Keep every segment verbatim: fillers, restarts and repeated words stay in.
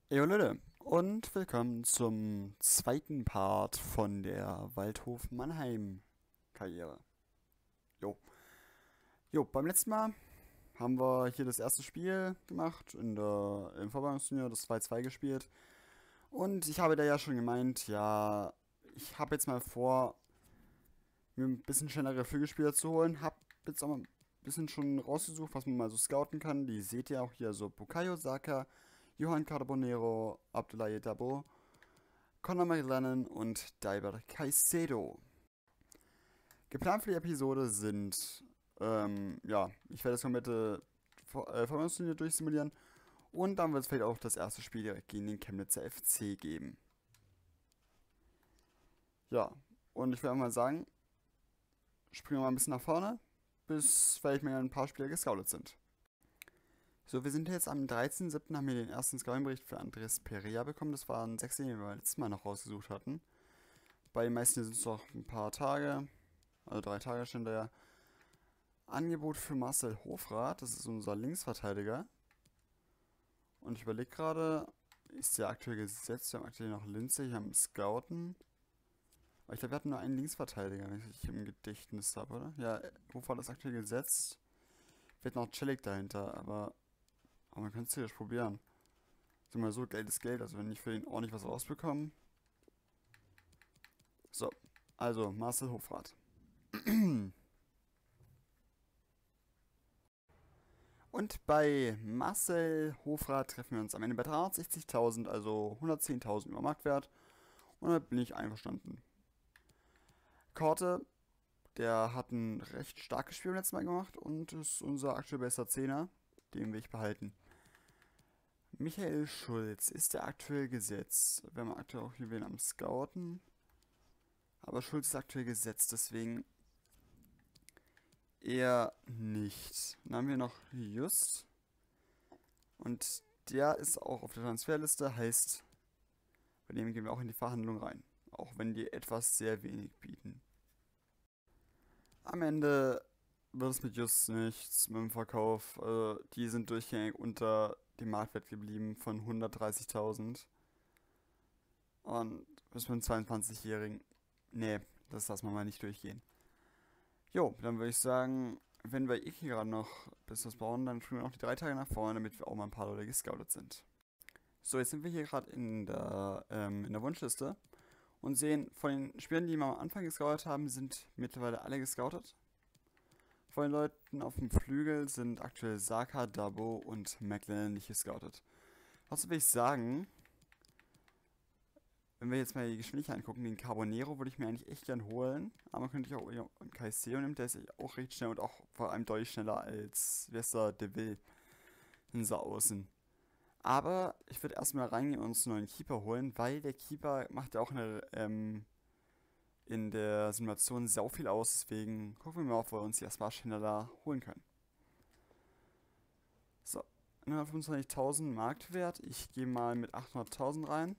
Jo Leute, und willkommen zum zweiten Part von der Waldhof Mannheim Karriere. Jo. Jo, beim letzten Mal haben wir hier das erste Spiel gemacht, in der, im Vorbereitungsturnier das zwei zwei gespielt. Und ich habe da ja schon gemeint, ja, ich habe jetzt mal vor, mir ein bisschen schnellere Flügelspieler zu holen. Hab jetzt auch mal ein bisschen schon rausgesucht, was man mal so scouten kann. Die seht ihr auch hier, so Bukayo Saka, Johan Carbonero, Abdoulaye Dabo, Conor McLennan und Dalbert Caicedo. Geplant für die Episode sind, ähm, ja, ich werde das komplette äh, Verbandsturnier durchsimulieren und dann wird es vielleicht auch das erste Spiel direkt gegen den Chemnitzer F C geben. Ja, und ich würde mal sagen, springen wir mal ein bisschen nach vorne, bis vielleicht mal ein paar Spieler gescoutet sind. So, wir sind jetzt am dreizehnten siebten haben wir den ersten Scouting-Bericht für Andres Perea bekommen. Das waren sechs, die wir letztes Mal noch rausgesucht hatten. Bei den meisten sind es noch ein paar Tage, also drei Tage stand da ja. Angebot für Marcel Hofrath, das ist unser Linksverteidiger. Und ich überlege gerade, ist der aktuell gesetzt? Wir haben aktuell noch Lindsay hier am Scouten. Aber ich glaube, wir hatten nur einen Linksverteidiger, wenn ich im Gedächtnis habe, oder? Ja, Hofrath ist aktuell gesetzt. Wird noch Celik dahinter, aber, aber man könnte es theoretisch probieren. Sag mal so, Geld ist Geld, also wenn ich für ihn ordentlich was rausbekomme. So, also Marcel Hofrath. Und bei Marcel Hofrath treffen wir uns am Ende bei dreihundertsechzigtausend, also hundertzehntausend über Marktwert. Und da bin ich einverstanden. Korte, der hat ein recht starkes Spiel beim letzten Mal gemacht und ist unser aktuell bester Zehner. Den will ich behalten. Michael Schulz ist der aktuell gesetzt. Wir haben aktuell auch hier wen am Scouten. Aber Schulz ist aktuell gesetzt, deswegen eher nicht. Dann haben wir noch Just. Und der ist auch auf der Transferliste, heißt, bei dem gehen wir auch in die Verhandlung rein. Auch wenn die etwas sehr wenig bieten. Am Ende wird es mit Just nichts mit dem Verkauf. Äh, die sind durchgängig unter dem Marktwert geblieben von hundertdreißigtausend. Und bis mit einem zweiundzwanzigjährigen. Nee, das lassen wir mal nicht durchgehen. Jo, dann würde ich sagen, wenn wir eh gerade noch bis das bauen, dann springen wir noch die drei Tage nach vorne, damit wir auch mal ein paar Leute gescoutet sind. So, jetzt sind wir hier gerade in der, ähm, in der Wunschliste und sehen, von den Spielern, die wir am Anfang gescoutet haben, sind mittlerweile alle gescoutet. Von den Leuten auf dem Flügel sind aktuell Saka, Dabo und McLennan nicht gescoutet. Was will ich sagen? Wenn wir jetzt mal die Geschwindigkeit angucken, den Carbonero würde ich mir eigentlich echt gern holen. Aber man könnte ich auch einen Caicedo nehmen, der ist auch recht schnell und auch vor allem deutlich schneller als Wester de Ville in so außen. Aber ich würde erstmal reingehen und uns einen neuen Keeper holen, weil der Keeper macht ja auch eine, ähm, in der Simulation sau viel aus. Deswegen gucken wir mal, ob wir uns die erstmal schneller holen können. So, hundertfünfundzwanzigtausend Marktwert. Ich gehe mal mit achthunderttausend rein.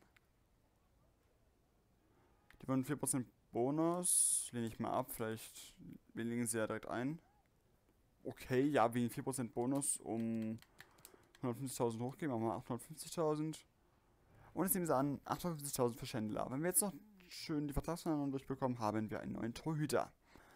Die wollen vier Prozent Bonus. Lehne ich mal ab. Vielleicht legen sie ja direkt ein. Okay, ja, wegen vier Prozent Bonus um hundertfünfzigtausend hochgehen. Machen wir achthundertfünfzigtausend. Und jetzt nehmen sie an, achthundertfünfzigtausend für Schändler. Wenn wir jetzt noch schön die Vertragsverhandlungen durchbekommen, haben wir einen neuen Torhüter.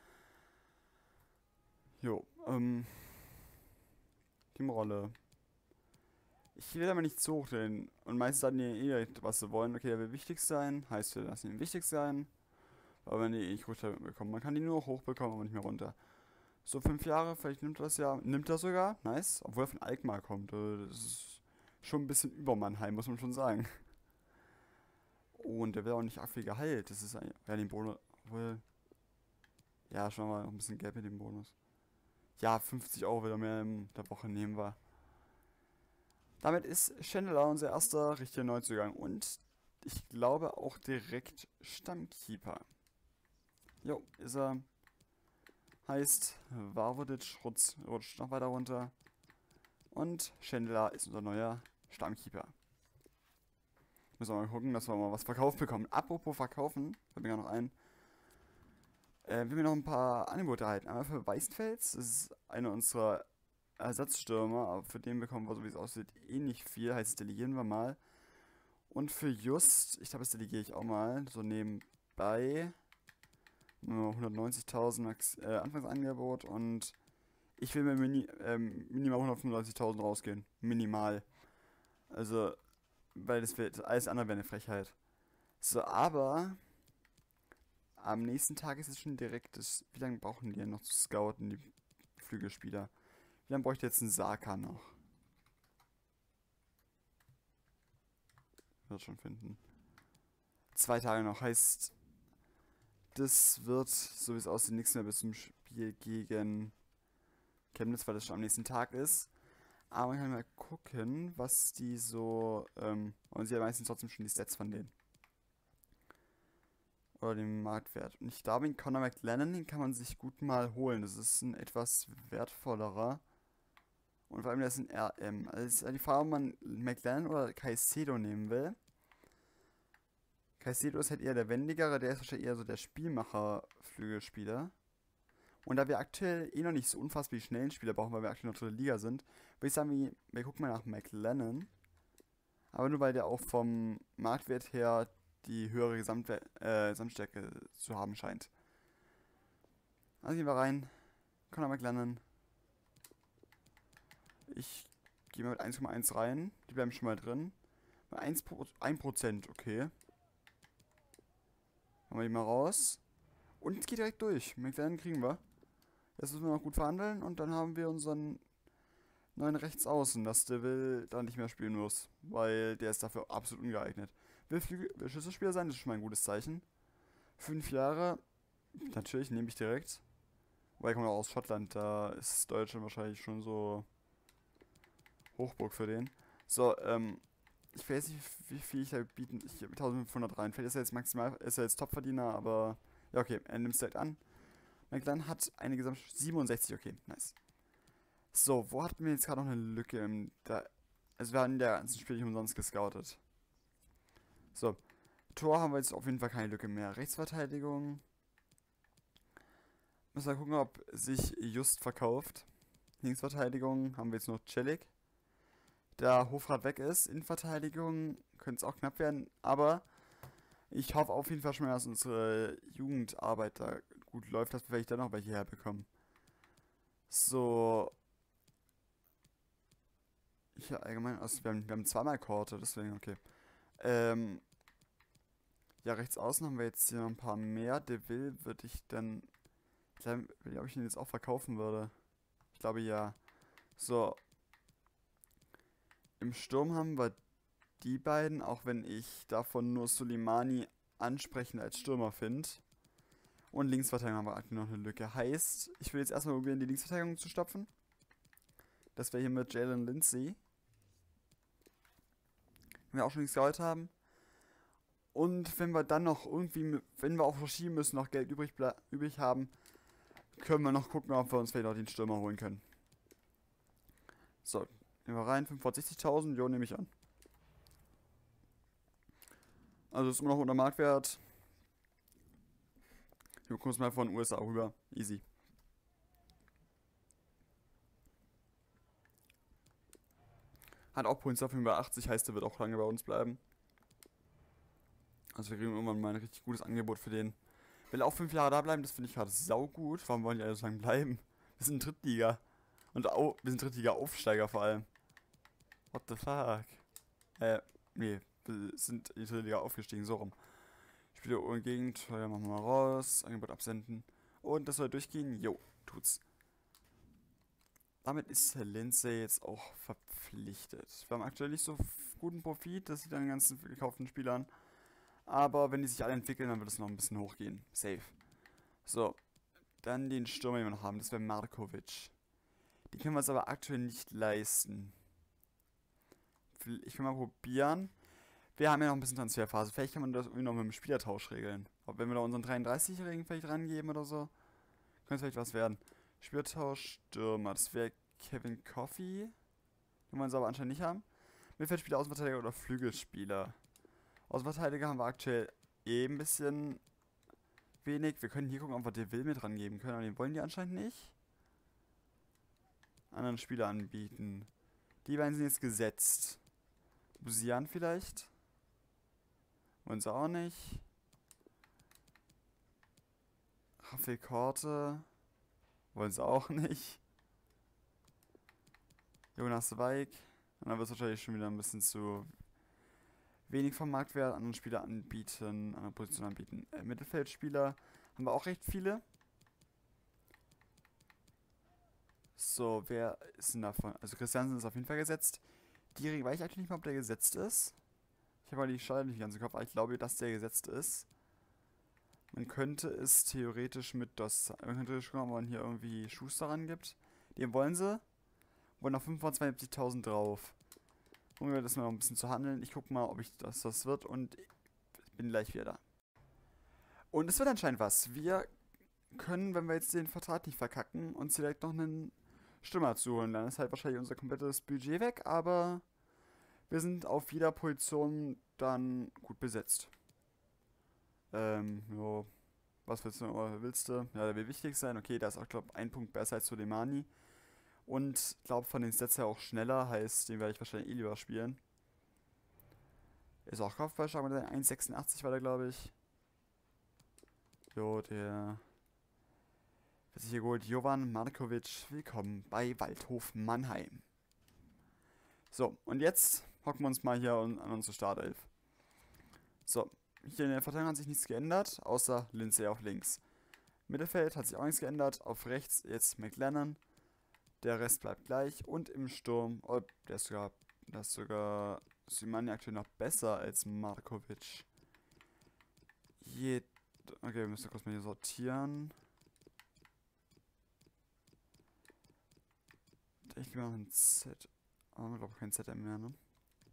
Jo, ähm. Teamrolle. Ich will aber nicht zu hoch, denn und meistens sagen die eh direkt, was sie wollen. Okay, der will wichtig sein, heißt, wir lassen ihn wichtig sein. Aber wenn die eh nicht runter bekommen, man kann die nur hoch bekommen, aber nicht mehr runter. So fünf Jahre, vielleicht nimmt das ja, nimmt er sogar, nice. Obwohl er von Alkmaar kommt, also das ist schon ein bisschen über Mannheim, muss man schon sagen. Oh, und der will auch nicht arg viel Gehalt, das ist eigentlich, ja, den Bonus, obwohl, ja, schon mal noch ein bisschen Geld mit dem Bonus. Ja, fünfzig Euro wieder mehr in der Woche nehmen wir. Damit ist Chandler unser erster richtiger Neuzugang und ich glaube auch direkt Stammkeeper. Jo, ist er. Heißt, Varvodic rutscht, rutscht noch weiter runter. Und Chandler ist unser neuer Stammkeeper. Müssen wir mal gucken, dass wir mal was verkauft bekommen. Apropos verkaufen, fällt mir gerade noch ein. Äh, wir haben noch ein paar Angebote erhalten. Einmal für Weißenfels, das ist einer unserer Ersatzstürmer, aber für den bekommen wir, so wie es aussieht, eh nicht viel. Heißt, delegieren wir mal. Und für Just, ich glaube, das delegiere ich auch mal, so nebenbei. hundertneunzigtausend Max, äh, Anfangsangebot und ich will mir mini, ähm, minimal hundertfünfundneunzigtausend rausgehen. Minimal. Also, weil das wird, alles andere wäre eine Frechheit. So, aber am nächsten Tag ist es schon direkt das, wie lange brauchen die denn noch zu scouten, die Flügelspieler? Wie lange bräuchte jetzt ein Saka noch? Wird schon finden. Zwei Tage noch, heißt, das wird, so wie es aussieht, nichts mehr bis zum Spiel gegen Chemnitz, weil das schon am nächsten Tag ist. Aber man kann mal gucken, was die so, ähm, und sie haben meistens trotzdem schon die Stats von denen. Oder den Marktwert. Und ich glaube, den Conor McLennan, den kann man sich gut mal holen. Das ist ein etwas wertvollerer. Und vor allem, das ist ein R M. Also es ist die Frage, ob man McLennan oder Caicedo nehmen will. Caicedo ist halt eher der wendigere, der ist wahrscheinlich eher so der Spielmacher-Flügelspieler. Und da wir aktuell eh noch nicht so unfassbar die schnellen Spieler brauchen, weil wir aktuell noch dritte Liga sind, würde ich sagen, wir, wir gucken mal nach McLennan. Aber nur weil der auch vom Marktwert her die höhere Gesamtwe äh, Gesamtstärke zu haben scheint. Also gehen wir rein. Conor McLennan. Ich gehe mal mit eins Komma eins rein. Die bleiben schon mal drin. eins Prozent, okay. Machen wir die mal raus. Und es geht direkt durch. McLennan kriegen wir. Jetzt müssen wir noch gut verhandeln und dann haben wir unseren neuen Rechtsaußen, dass der will da nicht mehr spielen muss. Weil der ist dafür absolut ungeeignet. Will, Flügel, will Schlüsselspieler sein, das ist schon mal ein gutes Zeichen. Fünf Jahre, natürlich, nehme ich direkt. Weil er kommt auch aus Schottland, da ist Deutschland wahrscheinlich schon so Hochburg für den. So, ähm, ich weiß nicht, wie viel ich da bieten. Ich habe eintausendfünfhundert rein. Vielleicht ist er jetzt maximal, ist er jetzt Topverdiener, aber ja, okay, er nimmt es direkt an. McLennan hat eine Gesamt siebenundsechzig, okay, nice. So, wo hatten wir jetzt gerade noch eine Lücke? Im, da, also wir haben in der ganzen Spiel nicht umsonst gescoutet. So, Tor haben wir jetzt auf jeden Fall keine Lücke mehr. Rechtsverteidigung. Müssen wir gucken, ob sich Just verkauft. Linksverteidigung haben wir jetzt noch Celik. Da Hofrat weg ist. Innenverteidigung könnte es auch knapp werden. Aber ich hoffe auf jeden Fall schon mal, dass unsere Jugendarbeit da gut läuft, dass wir vielleicht dann noch welche herbekommen. So. Hier allgemein, also wir haben, wir haben zweimal Korte, deswegen okay. Ähm. Ja, rechts außen haben wir jetzt hier noch ein paar mehr. Der will, würde ich dann. Ich glaube, ob ich ihn jetzt auch verkaufen würde. Ich glaube ja. So. Im Sturm haben wir die beiden, auch wenn ich davon nur Soleimani ansprechend als Stürmer finde. Und Linksverteidigung haben wir aktuell noch eine Lücke. Heißt, ich will jetzt erstmal probieren, die Linksverteidigung zu stopfen. Das wäre hier mit Jalen Lindsay. Wenn wir auch schon nichts gescoutet haben. Und wenn wir dann noch irgendwie, wenn wir auch verschieben müssen, noch Geld übrig, übrig haben, können wir noch gucken, ob wir uns vielleicht auch den Stürmer holen können. So, nehmen wir rein, fünfhundertsechzigtausend, jo, nehme ich an. Also ist immer noch unter Marktwert. Wir gucken uns mal von den U S A rüber. Easy. Hat auch Points auf über achtzig, heißt, der wird auch lange bei uns bleiben. Also wir kriegen irgendwann mal ein richtig gutes Angebot für den. Will auch fünf Jahre da bleiben, das finde ich gerade saugut. Warum wollen die alle so lange bleiben? Wir sind Drittliga. Und au wir sind Drittliga-Aufsteiger vor allem. What the fuck? Äh, nee, wir sind in die Drittliga aufgestiegen, so rum. Spiele ohne Gegend, ja, machen wir mal raus, Angebot absenden. Und das soll durchgehen? Jo, tut's. Damit ist Herr Lindsay jetzt auch verpflichtet. Wir haben aktuell nicht so guten Profit, das sieht an den ganzen gekauften Spielern. Aber wenn die sich alle entwickeln, dann wird es noch ein bisschen hochgehen. Safe. So, dann den Stürmer, den wir noch haben, das wäre Markovic. Die können wir uns aber aktuell nicht leisten. Ich will mal probieren. Wir haben ja noch ein bisschen Transferphase. Vielleicht kann man das irgendwie noch mit dem Spielertausch regeln. Ob wenn wir da unseren dreiunddreißigjährigen vielleicht rangeben oder so, könnte es vielleicht was werden. Spielertausch, Stürmer. Das wäre Kevin Coffey. Den wir uns aber anscheinend nicht haben. Mittelfeldspieler, Außenverteidiger oder Flügelspieler. Außenverteidiger haben wir aktuell eh ein bisschen wenig. Wir können hier gucken, ob wir den Will mit rangeben können. Aber den wollen die anscheinend nicht. Anderen Spieler anbieten. Die beiden sind jetzt gesetzt. Busian vielleicht? Wollen sie auch nicht. Rafael Korte. Wollen sie auch nicht. Jonas Weig. Und dann wird es wahrscheinlich schon wieder ein bisschen zu wenig vom Marktwert. Andere Spieler anbieten, andere Positionen anbieten. Äh, Mittelfeldspieler haben wir auch recht viele. So, wer ist denn davon? Also Christiansen ist auf jeden Fall gesetzt. Die weiß ich eigentlich nicht mal, ob der gesetzt ist. Ich habe mal die Schale nicht ganz im Kopf, aber ich glaube, dass der gesetzt ist. Man könnte es theoretisch mit das, man könnte schon, ob man hier irgendwie Schuster rangibt. Den wollen sie. Wollen noch fünfhundertzweiundsiebzigtausend drauf. Um wir das mal noch ein bisschen zu handeln. Ich gucke mal, ob ich das, das wird und ich bin gleich wieder da. Und es wird anscheinend was. Wir können, wenn wir jetzt den Vertrag nicht verkacken, uns direkt noch einen Stürmer zu holen. Dann ist halt wahrscheinlich unser komplettes Budget weg, aber wir sind auf jeder Position dann gut besetzt. Ähm, jo. Was willst du, oder willst du? Ja, der will wichtig sein. Okay, da ist auch, glaube ich, ein Punkt besser als Soleimani. Und glaube von den Sets her auch schneller, heißt, den werde ich wahrscheinlich eh lieber spielen. Ist auch Kopfballstark mit der eins Komma sechsundachtzig war der, glaube ich. Jo, der wird sich hier geholt. Jovan Markovic, willkommen bei Waldhof Mannheim. So, und jetzt hocken wir uns mal hier an, an unsere Startelf. So, hier in der Verteidigung hat sich nichts geändert, außer Lindsay auf links. Mittelfeld hat sich auch nichts geändert, auf rechts jetzt McLennan. Der Rest bleibt gleich und im Sturm, oh, der ist sogar, der ist sogar Slimani aktuell noch besser als Markovic. Je, okay, wir müssen kurz mal hier sortieren. Ich gebe mal ein Z. Oh, ich glaube kein Z M mehr, ne?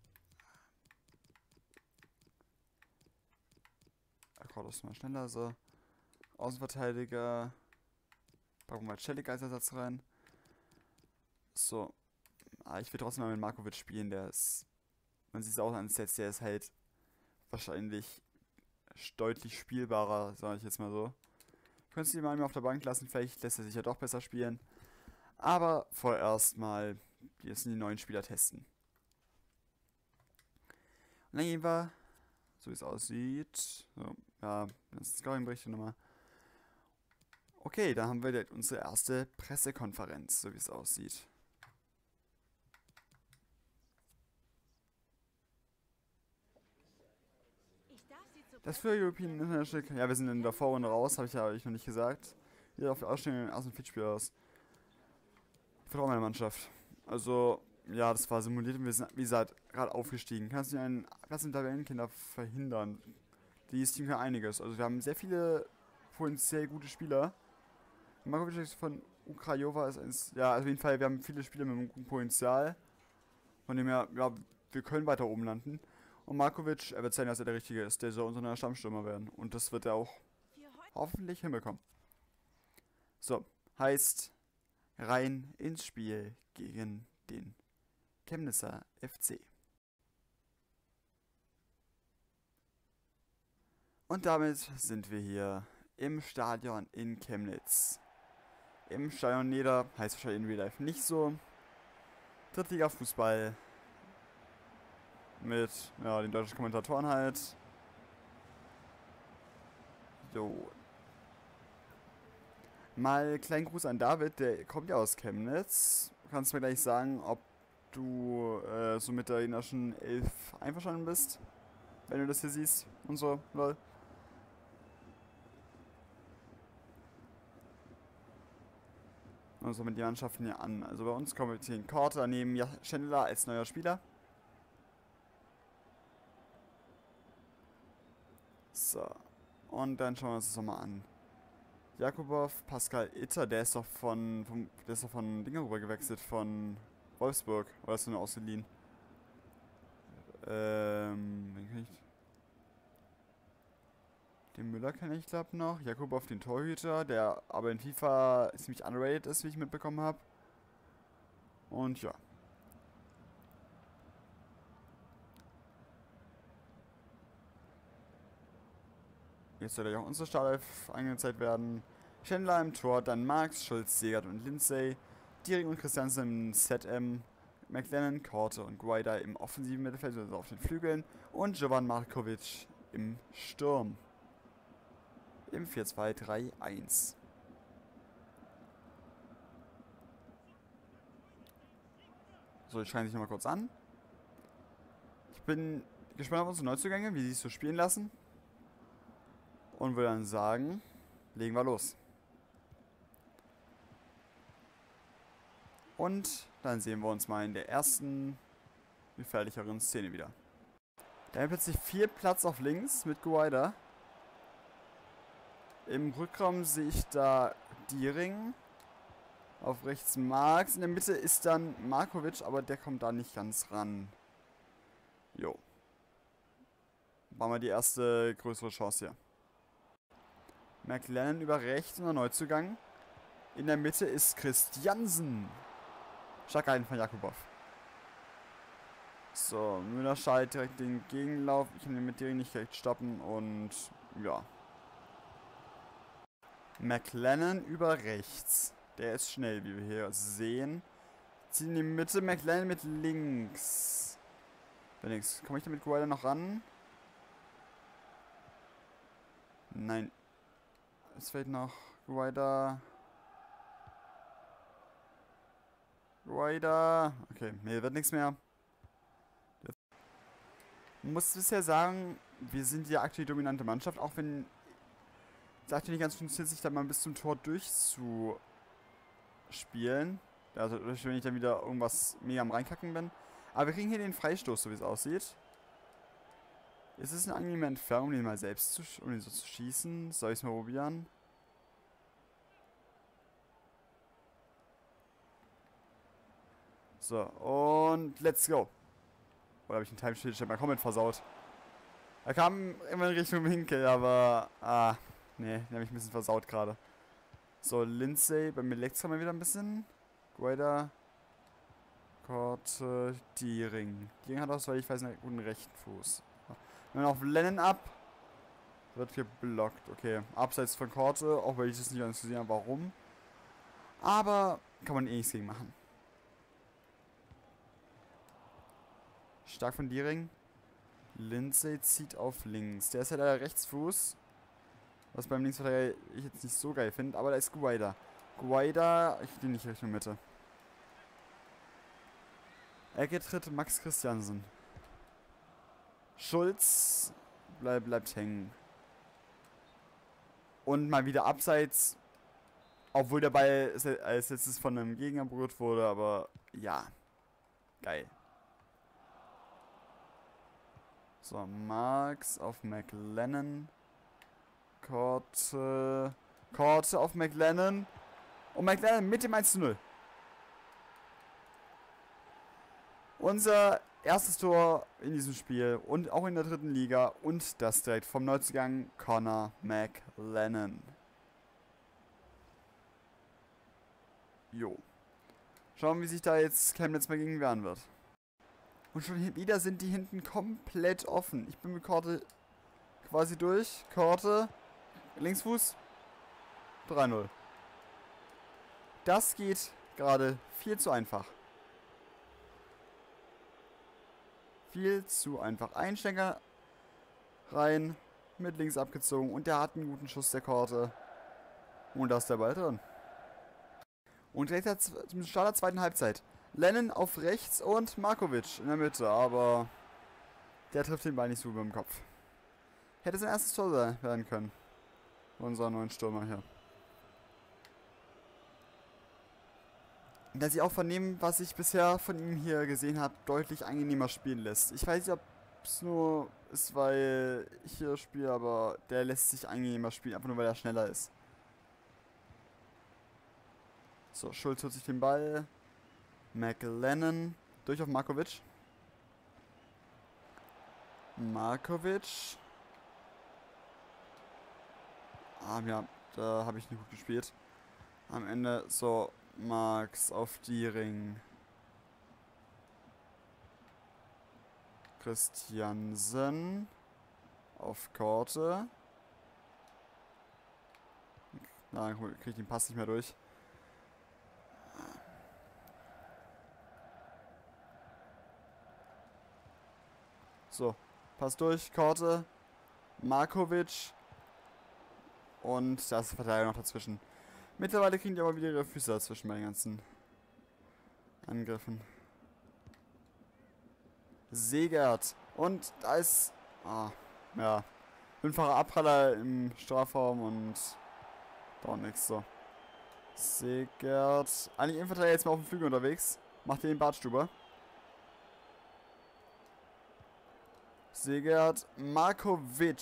Akkord ist mal schneller, so. Außenverteidiger. Packen wir mal Celik als Ersatz rein. So. Ah, ich will trotzdem mal mit Markovic spielen, der ist. Man sieht es auch an Sets, der ist halt wahrscheinlich deutlich spielbarer, sage ich jetzt mal so. Könntest du ihn mal auf der Bank lassen, vielleicht lässt er sich ja doch besser spielen. Aber vorerst mal jetzt die neuen Spieler testen. Und dann gehen wir, so wie es aussieht. So, ja, das ist Scoring-Berichte nochmal. Okay, dann haben wir unsere erste Pressekonferenz, so wie es aussieht. Das für European International. Ja, wir sind in der Vorrunde raus, habe ich ja euch noch nicht gesagt. Hier auf der Ausstellung den ersten Feedspiel aus. Ich vertraue meiner Mannschaft. Also, ja, das war simuliert und wir sind, wie gesagt, gerade aufgestiegen. Kannst du einen Platz im Tabellenkinder verhindern? Dieses Team kann einiges. Also, wir haben sehr viele potenziell gute Spieler. Markovic von Ukrajova ist eins. Ja, auf jeden Fall, wir haben viele Spieler mit einem guten Potenzial. Von dem her, ja, wir können weiter oben landen. Und Markovic, er wird zeigen, dass er der Richtige ist. Der soll unser neuer Stammstürmer werden. Und das wird er auch hoffentlich hinbekommen. So, heißt rein ins Spiel gegen den Chemnitzer F C. Und damit sind wir hier im Stadion in Chemnitz. Im Stadion Nieder, heißt wahrscheinlich in Real Life nicht so. Drittliga-Fußball. Mit, ja, den deutschen Kommentatoren halt. Jo. Mal kleinen Gruß an David, der kommt ja aus Chemnitz. Kannst du mir gleich sagen, ob du äh, so mit der gegnerischen Elf einverstanden bist? Wenn du das hier siehst und so, lol. Und so mit die Mannschaften hier an. Also bei uns kommen wir hier in Korte neben Schindler als neuer Spieler. So. Und dann schauen wir uns das nochmal an. Jakubow, Pascal Itter, der ist doch von, vom, der ist doch von Dinger rüber gewechselt, von Wolfsburg. Oder ist er nur ausgeliehen? Ähm, wen kenn ich? Den Müller kenne ich, glaube noch. Jakubow, den Torhüter, der aber in FIFA ziemlich underrated ist, wie ich mitbekommen habe. Und ja. Jetzt soll ja auch unsere Startelf angezeigt werden. Schindler im Tor, dann Marx, Schulz, Segert und Lindsay. Diering und Christiansen im Z M. McLennan, Korte und Guaida im offensiven Mittelfeld, also auf den Flügeln. Und Jovan Markovic im Sturm. Im vier zwei drei eins. So, ich schaue sich nochmal kurz an. Ich bin gespannt auf unsere Neuzugänge, wie sie es so spielen lassen. Und würde dann sagen, legen wir los. Und dann sehen wir uns mal in der ersten gefährlicheren Szene wieder. Da haben wir plötzlich viel Platz auf links mit Guaida. Im Rückraum sehe ich da Diering. Auf rechts Marx. In der Mitte ist dann Markovic, aber der kommt da nicht ganz ran. Jo. War mal die erste größere Chance hier. McLennan über rechts, unser Neuzugang. In der Mitte ist Christiansen. Starker Halten von Jakubov. So, Müller schaltet direkt den Gegenlauf. Ich kann den mit Diering nicht direkt stoppen und ja. McLennan über rechts. Der ist schnell, wie wir hier sehen. Zieht in die Mitte, McLennan mit links. Links. Komme ich da mit Guaida noch ran? Nein. Es fehlt noch Guaida. Guaida. Okay, mir wird nichts mehr. Ich muss bisher sagen, wir sind die aktuell dominante Mannschaft, auch wenn es aktuell nicht ganz funktioniert, sich da mal bis zum Tor durchzuspielen. Also wenn ich dann wieder irgendwas mega am Reinkacken bin. Aber wir kriegen hier den Freistoß, so wie es aussieht. Ist es eine angenehme Entfernung, um den mal selbst zu, um den so zu schießen? Soll ich es mal probieren? So, und let's go. Oder habe ich den Timeshield mal komplett versaut? Er kam immer in Richtung Winkel, aber... Ah, nee, den habe ich ein bisschen versaut gerade. So, Lindsay, bei mir leckt es mal wieder ein bisschen. Guaida. Korte, Diering. Diering hat auch, weil ich weiß, einen guten rechten Fuß. Dann auf Lennon ab. Wird geblockt. Okay, abseits von Korte, auch weil ich das nicht ganz gesehen habe, warum. Aber kann man eh nichts gegen machen. Stark von Diering. Lindsay zieht auf links. Der ist ja leider Rechtsfuß. Was beim Linksverteidiger ich jetzt nicht so geil finde. Aber da ist Guaida. Guaida, ich gehe nicht Richtung Mitte. Ecke tritt Max Christiansen. Schulz bleib, bleibt hängen. Und mal wieder abseits. Obwohl der Ball als letztes von einem Gegner berührt wurde. Aber ja. Geil. So, Marx auf McLennan. Korte. Korte auf McLennan. Und McLennan mit dem eins zu null. Unser erstes Tor in diesem Spiel und auch in der dritten Liga. Und das direkt vom Neuzugang Connor McLennan. Jo. Schauen, wie sich da jetzt Chemnitz mal gegen wehren wird. Und schon wieder sind die hinten komplett offen. Ich bin mit Korte quasi durch. Korte. Linksfuß. drei null. Das geht gerade viel zu einfach. Viel zu einfach. Einschenker rein. Mit links abgezogen. Und der hat einen guten Schuss, der Korte. Und da ist der Ball drin. Und direkt zum Start der zweiten Halbzeit. Lennon auf rechts und Markovic in der Mitte, aber der trifft den Ball nicht so über den Kopf. Hätte sein erstes Tor werden können. Unser neuen Stürmer hier. Dass ich auch von dem, was ich bisher von ihm hier gesehen habe, deutlich angenehmer spielen lässt. Ich weiß nicht, ob es nur ist, weil ich hier spiele, aber der lässt sich angenehmer spielen, einfach nur weil er schneller ist. So, Schulz holt sich den Ball. McLennan durch auf Markovic. Markovic. Ah, ja, da habe ich nicht gut gespielt. Am Ende so Marx auf Diering. Christiansen auf Korte. Na, kriege ich den Pass nicht mehr durch. So, Pass durch, Korte. Markovic. Und da ist der Verteidiger noch dazwischen. Mittlerweile kriegen die aber wieder ihre Füße dazwischen bei den ganzen Angriffen. Segert. Und da ist... Ah, ja. Fünffacher Abpraller im Strafraum und... Doch nichts so. Segert. Eigentlich Innenverteidiger jetzt mal auf dem Flügel unterwegs. Macht den Bartstuber. Segert. Markovic.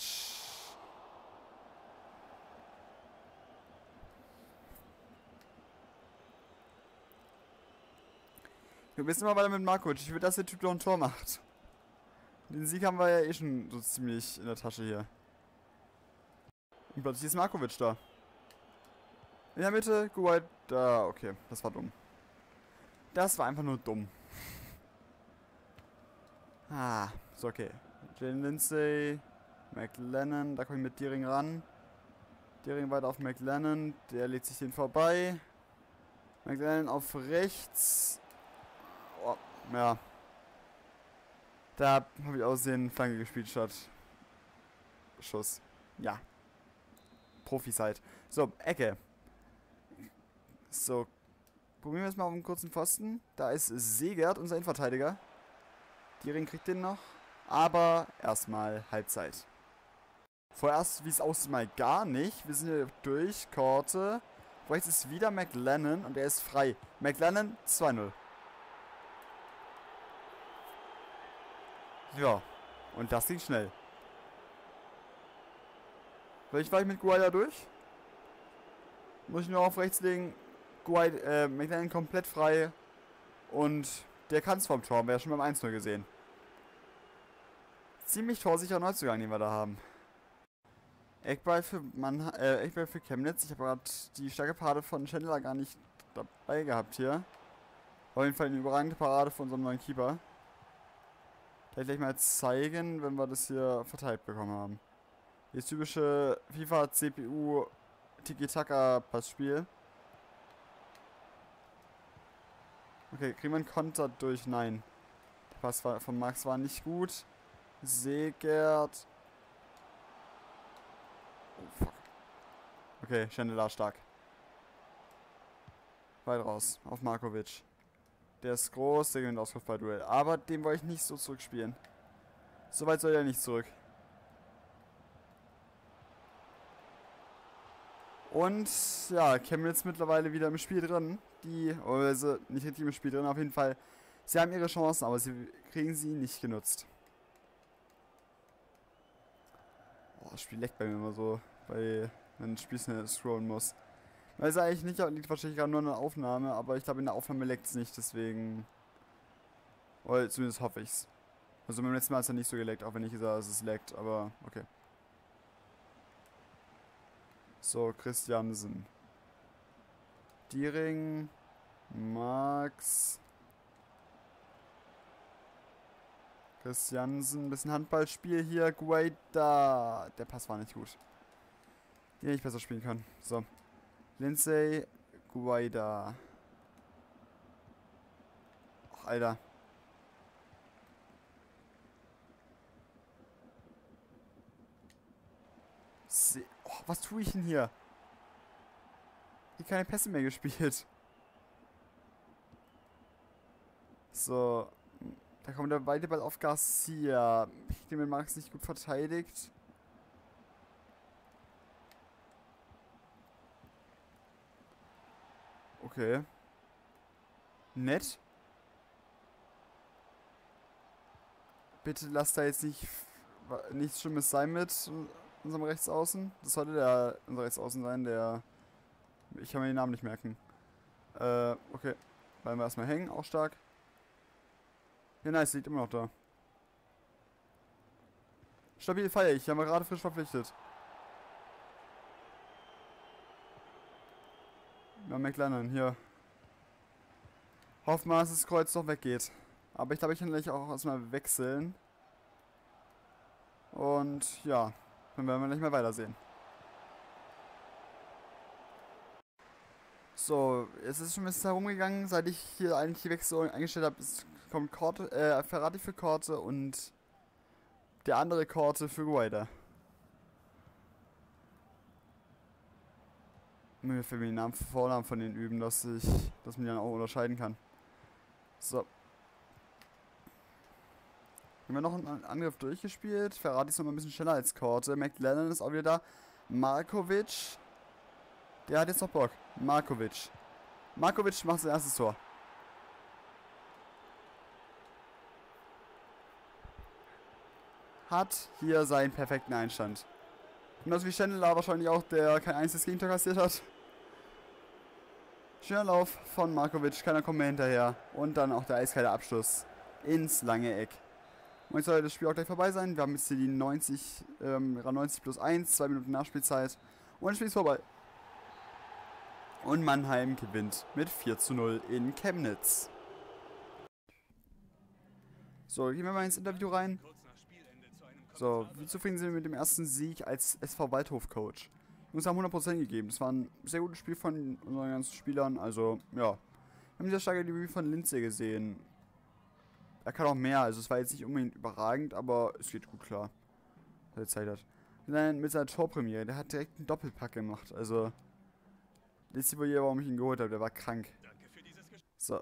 Wir wissen mal weiter mit Markovic. Ich will, dass der Typ noch ein Tor macht. Den Sieg haben wir ja eh schon so ziemlich in der Tasche hier. Und plötzlich ist Markovic da. In der Mitte, Guay, da, okay, das war dumm. Das war einfach nur dumm. Ah, ist okay. Jalen Lindsay, McLennan, da komme ich mit Deering ran. Deering weiter auf McLennan, der legt sich den vorbei. McLennan auf rechts. Oh, ja. Da habe ich aussehen Flanke gespielt statt Schuss. Ja. Profis halt. So, Ecke. So. Probieren wir es mal auf einen kurzen Pfosten. Da ist Segert, unser Innenverteidiger. Deering kriegt den noch. Aber erstmal Halbzeit. Vorerst, wie es aussieht, mal gar nicht. Wir sind hier durch. Korte. Rechts ist wieder McLennan und er ist frei. McLennan zwei null. Ja, und das ging schnell. Vielleicht war ich mit Guay da durch. Muss ich nur auf rechts legen. Guay, äh, McLennan komplett frei. Und der kann es vom Tor. Haben wir ja schon beim eins null gesehen. Ziemlich torsicherer Neuzugang, den wir da haben. Eckball für, Mann, äh, Eckball für Chemnitz. Ich habe gerade die starke Parade von Chandler gar nicht dabei gehabt hier. Auf jeden Fall eine überragende Parade von unserem neuen Keeper. Kann ich gleich mal zeigen, wenn wir das hier verteilt bekommen haben. Das typische FIFA C P U Tiki-Taka-Passspiel. Okay, kriegen wir einen Konter durch? Nein. Der Pass war, von Max war nicht gut. Segert. Oh, fuck. Okay, Chandler stark. Weit raus. Auf Markovic. Der ist groß, der gewinnt Ausgriff bei Duell. Aber den wollte ich nicht so zurückspielen. So weit soll er nicht zurück. Und ja, Chemnitz mittlerweile wieder im Spiel drin. Die, also nicht richtig im Spiel drin, auf jeden Fall. Sie haben ihre Chancen, aber sie kriegen sie nicht genutzt. Oh, das Spiel leckt bei mir immer so, weil man das Spiel schnell scrollen muss. Weil es eigentlich nicht, liegt wahrscheinlich gerade nur eine Aufnahme, aber ich glaube in der Aufnahme leckt es nicht, deswegen. Oder zumindest hoffe ich's. Also beim letzten Mal hat es ja nicht so geleckt, auch wenn ich gesagt habe, dass es leckt, aber okay. So, Christiansen. Deering. Max. Christiansen. Ein bisschen Handballspiel hier. Guaita. Der Pass war nicht gut. Den hätte ich besser spielen können. So. Lindsay. Guaita. Ach, Alter. Se oh, was tue ich denn hier? Hier keine Pässe mehr gespielt. So. Da kommt der weite Ball auf Garcia. Ich den mit Max nicht gut verteidigt. Okay. Nett. Bitte lasst da jetzt nicht nichts Schlimmes sein mit unserem Rechtsaußen. Das sollte der unser Rechtsaußen sein, der... Ich kann mir den Namen nicht merken. Äh, okay. Bleiben wir erstmal hängen, auch stark. Ja, nice, liegt immer noch da. Stabil feier ich, haben wir gerade frisch verpflichtet. Ja, McLennan, hier. Hoffen wir, dass das Kreuz doch weggeht. Aber ich glaube, ich kann gleich auch erstmal wechseln. Und ja, dann werden wir gleich mal weitersehen. So, es ist schon ein bisschen herumgegangen, seit ich hier eigentlich die Wechsel eingestellt habe. Es kommt Korte, äh, Ferrati für Korte und der andere Korte für Guaita. mir für den Namen, Vornamen von denen üben, dass ich, dass man die dann auch unterscheiden kann. So. Haben wir noch einen Angriff durchgespielt. Ferrari ist noch mal ein bisschen schneller als Korte. McLaren ist auch wieder da. Markovic. Der hat jetzt noch Bock. Markovic. Markovic macht sein erstes Tor. Hat hier seinen perfekten Einstand. Genauso wie Schindler wahrscheinlich auch, der kein einziges Gegentor kassiert hat. Schöner Lauf von Markovic, keiner kommt mehr hinterher. Und dann auch der eiskalte Abschluss ins lange Eck. Und jetzt soll das Spiel auch gleich vorbei sein. Wir haben jetzt hier die neunzig, ähm, neunzig plus eins, zwei Minuten Nachspielzeit. Und das Spiel ist vorbei. Und Mannheim gewinnt mit vier zu null in Chemnitz. So, gehen wir mal ins Interview rein. So, wie zufrieden sind wir mit dem ersten Sieg als S V Waldhof-Coach? Wir uns haben hundert Prozent gegeben. Das war ein sehr gutes Spiel von unseren ganzen Spielern. Also, ja. Wir haben dieser starke Debüt von Lindsay gesehen. Er kann auch mehr. Also, es war jetzt nicht unbedingt überragend, aber es geht gut klar. Was er Zeit hat. Nein, mit seiner Torpremiere. Der hat direkt einen Doppelpack gemacht. Also, wisst ihr, warum ich ihn geholt habe? Der war krank. So.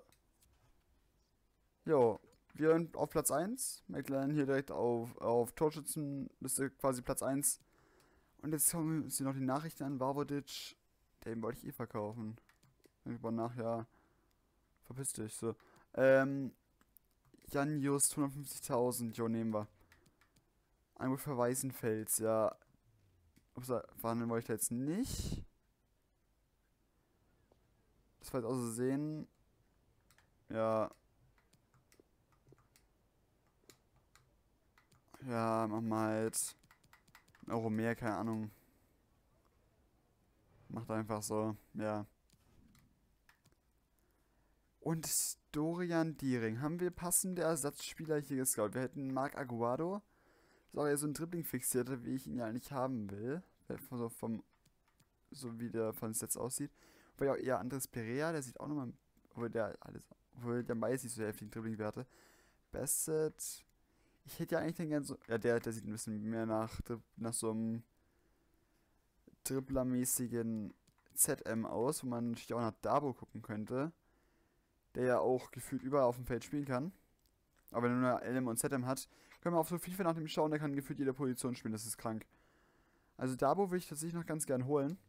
Jo. Wir sind auf Platz eins. McLaren hier direkt auf, auf Torschützenliste quasi Platz eins. Und jetzt kommen uns noch die Nachrichten an. Vavodic, den wollte ich eh verkaufen. Denk mal nach, ja. Verpiss dich, so. Ähm, Jan Just, hundertfünfzigtausend, jo, nehmen wir. Angebot für Weißenfels, ja. Ups, verhandeln wollte ich da jetzt nicht. Das war jetzt aus Versehen. Ja. Ja, mach mal halt einen Euro mehr, keine Ahnung. Macht einfach so, ja. Und Dorian Diering. Haben wir passende Ersatzspieler hier gescout? Wir hätten Marc Aguado. Ist auch eher so ein Dribbling-Fixierter, wie ich ihn ja eigentlich haben will. So, vom, so wie der von jetzt aussieht. Weil auch eher Andres Perea, der sieht auch nochmal, obwohl der alles, obwohl der meist nicht so heftig Dribbling-Werte. Bassett. Ich hätte ja eigentlich den ganzen. Ja, der, der sieht ein bisschen mehr nach, nach so einem Dribbler-mäßigen Z M aus, wo man natürlich auch nach Dabo gucken könnte. Der ja auch gefühlt überall auf dem Feld spielen kann. Aber wenn er nur L M und Z M hat, können wir auf so FIFA nach dem schauen, der kann gefühlt jede Position spielen, das ist krank. Also Dabo würde ich tatsächlich noch ganz gern holen.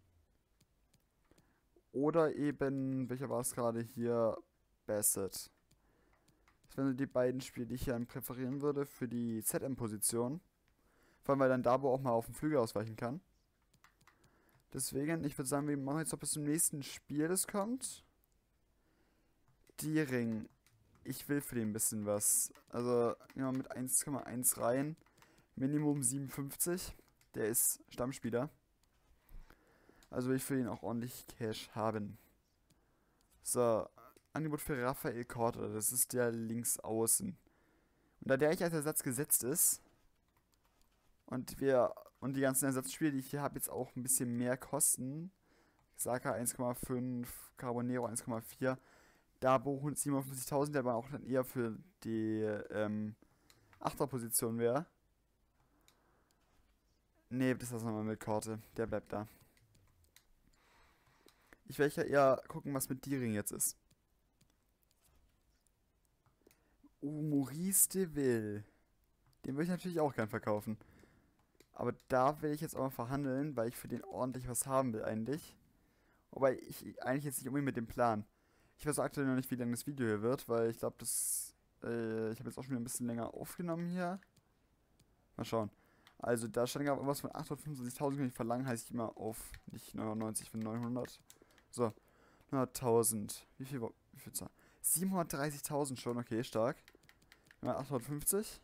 Oder eben, welcher war es gerade hier? Bassett. Das wären so die beiden Spiele, die ich hier präferieren würde für die Z M-Position. Vor allem, weil dann Dabo auch mal auf den Flügel ausweichen kann. Deswegen, ich würde sagen, wir machen jetzt noch bis zum nächsten Spiel, das kommt. Diering. Ich will für den ein bisschen was. Also, ja, mit eins Komma eins rein. Minimum siebenundfünfzig. Der ist Stammspieler. Also will ich für ihn auch ordentlich Cash haben. So. Angebot für Raphael Korte. Das ist der Linksaußen. Und da der ich als Ersatz gesetzt ist. Und wir. Und die ganzen Ersatzspiele, die ich hier habe, jetzt auch ein bisschen mehr kosten. Saka eins Komma fünf. Carbonero eins Komma vier. Dabo siebenundfünfzigtausend, der aber auch dann eher für die ähm, Achterposition wäre. Ne, das lassen wir mal mit Korte. Der bleibt da. Ich werde ja eher gucken, was mit Diering jetzt ist. Uh, Maurice de Ville. Den würde ich natürlich auch gern verkaufen. Aber da will ich jetzt auch mal verhandeln, weil ich für den ordentlich was haben will eigentlich. Wobei ich eigentlich jetzt nicht unbedingt mit dem Plan. Ich weiß aktuell noch nicht, wie lang das Video hier wird, weil ich glaube, das. Äh, ich habe jetzt auch schon wieder ein bisschen länger aufgenommen hier. Mal schauen. Also, da stand gerade irgendwas von achthundertfünfundzwanzigtausend, kann ich verlangen, heißt ich immer auf nicht neunundneunzig für neunhundert. So, neunhunderttausend. Wie viel, wie viel Zahl? siebenhundertdreißigtausend schon, okay, stark. Ja, achthundertfünfzig.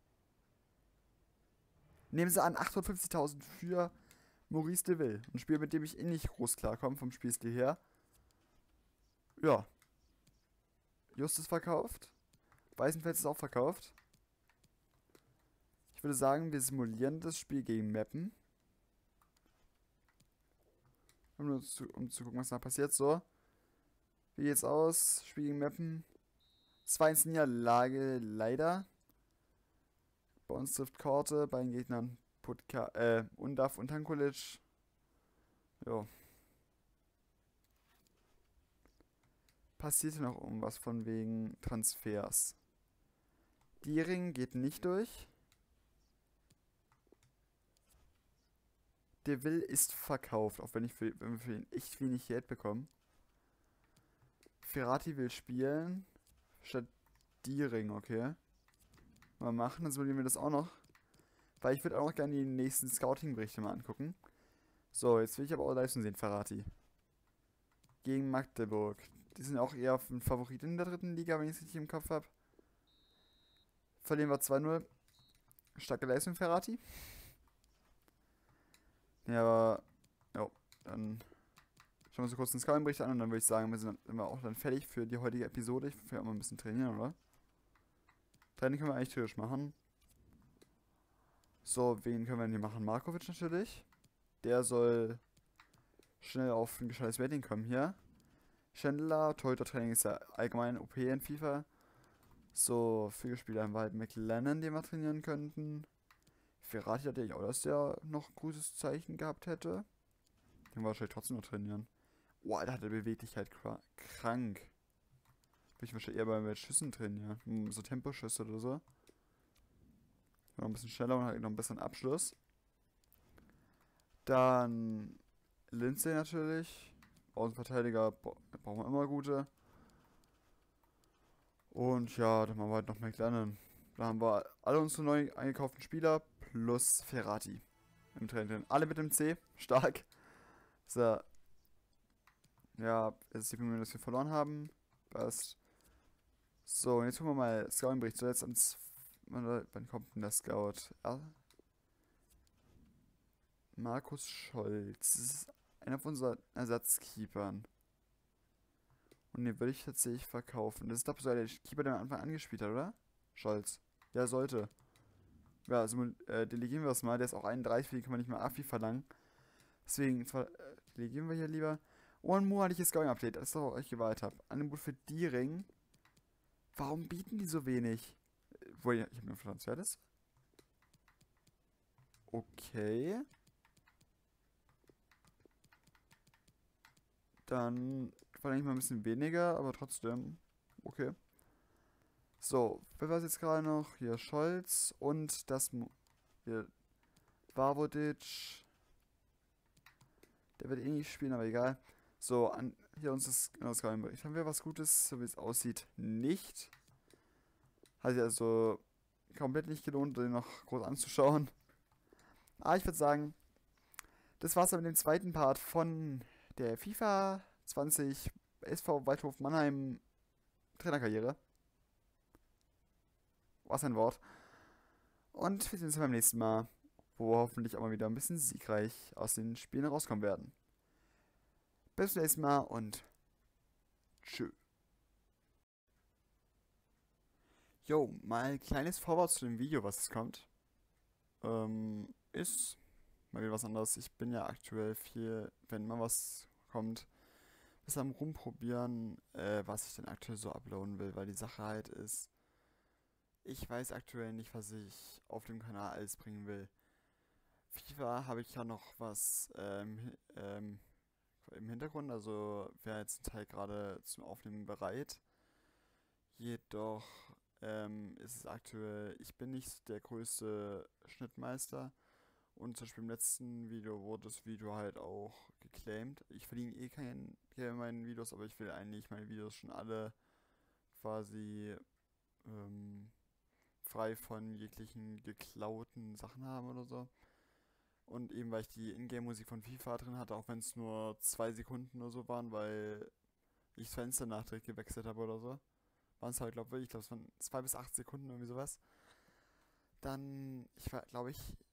Nehmen Sie an, achthundertfünfzigtausend für Maurice de Ville. Ein Spiel, mit dem ich eh nicht groß klarkomme vom Spielstil her. Ja. Just ist verkauft. Weißenfels ist auch verkauft. Ich würde sagen, wir simulieren das Spiel gegen Mappen. Um zu, um zu gucken, was da passiert. So. Wie geht's aus? Spiel gegen Mappen. zwei eins Niederlage, leider. Bei uns trifft Korte, bei den Gegnern Putka, äh, Undaf und Tankulic. Jo. passiert hier noch irgendwas von wegen Transfers. Diering geht nicht durch. Der Will ist verkauft, auch wenn ich für, wenn wir für ihn echt wenig Geld bekommen. Ferrati will spielen. Statt Diering, okay. Mal machen, dann simulieren wir das auch noch. Weil ich würde auch noch gerne die nächsten Scouting-Berichte mal angucken. So, jetzt will ich aber auch Leistung sehen, Ferrati. Gegen Magdeburg. Die sind auch eher ein Favorit in der dritten Liga, wenn ich es richtig im Kopf habe. Verlieren wir zwei null. Starke Leistung, Ferrati. Ja, aber... Jo, dann... Schauen wir uns kurz den Scouting-Bericht an und dann würde ich sagen, wir sind, sind wir auch dann fertig für die heutige Episode. Ich will auch mal ein bisschen trainieren, oder? Training können wir eigentlich theoretisch machen. So, wen können wir denn hier machen? Markovic natürlich. Der soll schnell auf ein gescheites Rating kommen hier. Schindler, Torhüter-Training ist ja allgemein O P in FIFA. So, viele Spieler haben wir halt McLennan, den wir trainieren könnten. Ferrati hatte ich auch, dass der noch ein gutes Zeichen gehabt hätte. Den wir wahrscheinlich trotzdem noch trainieren. Boah, Alter, hat der Beweglichkeit krank. Will ich wahrscheinlich eher bei Schüssen trainieren. So Temposchüsse oder so. Noch ein bisschen schneller und halt noch einen besseren Abschluss. Dann Lindsay natürlich. Außenverteidiger brauchen wir immer gute. Und ja, dann machen wir halt noch McLennan. Da haben wir alle unsere neu eingekauften Spieler plus Ferrati im Training. Alle mit dem C. Stark. So. Ja, jetzt sieht man, dass wir verloren haben. Passt. So, und jetzt gucken wir mal Scouting-Bericht. So, jetzt ans. Wann kommt denn der Scout? Ja. Markus Scholz. Das ist einer von unseren Ersatzkeepern. Und den würde ich tatsächlich verkaufen. Das ist doch so der Keeper, der am Anfang angespielt hat, oder? Scholz. Ja, sollte. Ja, also äh, delegieren wir es mal. Der ist auch einunddreißig, den kann man nicht mal Affi verlangen. Deswegen äh, delegieren wir hier lieber. Oh, ein monatliches Scouting-Update. Das ist doch auch echt gewählt habe. Angebot für Diering. Warum bieten die so wenig? Wo, ich habe nur Transferlist. Okay. Dann verlange ich mal ein bisschen weniger, aber trotzdem. Okay. So, wer war es jetzt gerade noch? Hier Scholz und das Mo hier Vavodic. Der wird eh nicht spielen, aber egal. So, an, hier uns das genau das Bericht. Haben wir was Gutes, so wie es aussieht, nicht. Hat sich also komplett nicht gelohnt, den noch groß anzuschauen. Aber ich würde sagen, das war's dann mit dem zweiten Part von der FIFA zwanzig S V Waldhof Mannheim Trainerkarriere. Was ein Wort. Und wir sehen uns beim nächsten Mal, wo wir hoffentlich auch mal wieder ein bisschen siegreich aus den Spielen rauskommen werden. Bis zum nächsten Mal und tschüss. Jo, mal ein kleines Vorwort zu dem Video, was es kommt. Ähm, ist mal wieder was anderes. Ich bin ja aktuell viel, wenn mal was kommt, bis am Rumprobieren, äh, was ich denn aktuell so uploaden will, weil die Sache halt ist, ich weiß aktuell nicht, was ich auf dem Kanal alles bringen will. FIFA habe ich ja noch was ähm, ähm, im Hintergrund, also wäre jetzt ein Teil gerade zum Aufnehmen bereit. Jedoch ähm, ist es aktuell, ich bin nicht der größte Schnittmeister und zum Beispiel im letzten Video wurde das Video halt auch geclaimed. Ich verdiene eh kein Geld in meinen Videos, aber ich will eigentlich meine Videos schon alle quasi ähm, frei von jeglichen geklauten Sachen haben oder so. Und eben weil ich die Ingame-Musik von FIFA drin hatte, auch wenn es nur zwei Sekunden oder so waren, weil ich das Fenster nachträglich gewechselt habe oder so. Waren es halt, glaube ich, ich glaube es waren zwei bis acht Sekunden, irgendwie sowas. Dann, ich war, glaube ich,